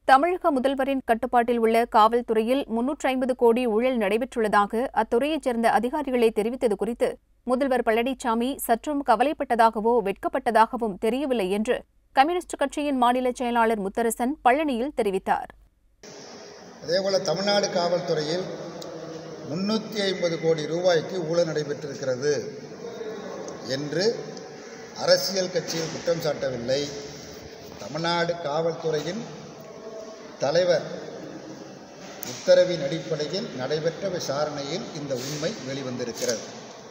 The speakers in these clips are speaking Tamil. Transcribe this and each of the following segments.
தமிழக முதல்வரின் கட்டுப்பாட்டில் உள்ள காவல்துறையில் 350 கோடி ஊழல் நடைபெற்றுள்ளதாக அத்துறையைச் சேர்ந்த அதிகாரிகளே தெரிவித்தது குறித்து முதல்வர் பழனிசாமி சற்றும் கவலைப்பட்டதாகவோ வெட்கப்பட்டதாகவும் தெரியவில்லை என்று கம்யூனிஸ்ட் கட்சியின் மாநில செயலாளர் முத்தரசன் பழனியில் தெரிவித்தார். அதேபோல தமிழ்நாடு காவல்துறையில் 350 கோடி ரூபாய்க்கு ஊழல் நடைபெற்றிருக்கிறது என்று அரசியல் கட்சியில் குற்றம் சாட்டவில்லை. தமிழ்நாடு காவல்துறையின் தலைவர் உத்தரவின் அடிப்படையில் நடைபெற்ற விசாரணையில் இந்த உண்மை வெளிவந்திருக்கிறது.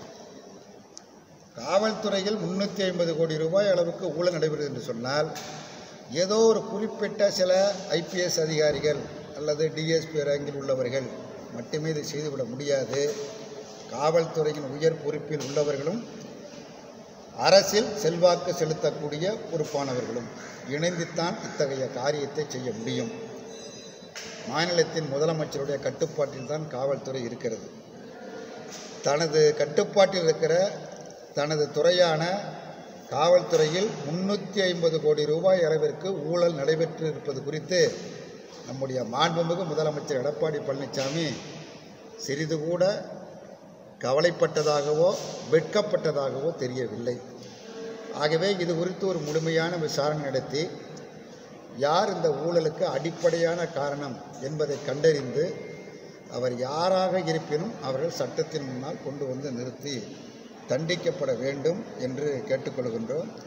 காவல்துறையில் 350 கோடி ரூபாய் அளவுக்கு ஊழல் நடைபெறுகிறது என்று சொன்னால் ஏதோ ஒரு குறிப்பிட்ட சில ஐபிஎஸ் அதிகாரிகள் அல்லது டிஎஸ்பி ரேங்கில் உள்ளவர்கள் மட்டுமே இதை செய்துவிட முடியாது. காவல்துறையின் உயர் பொறுப்பில் உள்ளவர்களும் அரசில் செல்வாக்கு செலுத்தக்கூடிய பொறுப்பானவர்களும் இணைந்துத்தான் இத்தகைய காரியத்தை செய்ய முடியும். மாநிலத்தின் முதலமைச்சருடைய கட்டுப்பாட்டில் தான் காவல்துறை இருக்கிறது. தனது கட்டுப்பாட்டில் இருக்கிற தனது துறையான காவல்துறையில் 350 கோடி ரூபாய் அளவிற்கு ஊழல் நடைபெற்று இருப்பது குறித்து நம்முடைய மாண்புமிகு முதலமைச்சர் எடப்பாடி பழனிசாமி சிறிது கூட கவலைப்பட்டதாகவோ வெட்கப்பட்டதாகவோ தெரியவில்லை. ஆகவே இது குறித்து ஒரு முழுமையான விசாரணை நடத்தி யார் இந்த ஊழலுக்கு அடிப்படையான காரணம் என்பதை கண்டறிந்து அவர் யாராக இருப்பினும் அவர்கள் சட்டத்தின் முன்னால் கொண்டு வந்து நிறுத்தி தண்டிக்கப்பட வேண்டும் என்று கேட்டுக்கொள்கின்றோம்.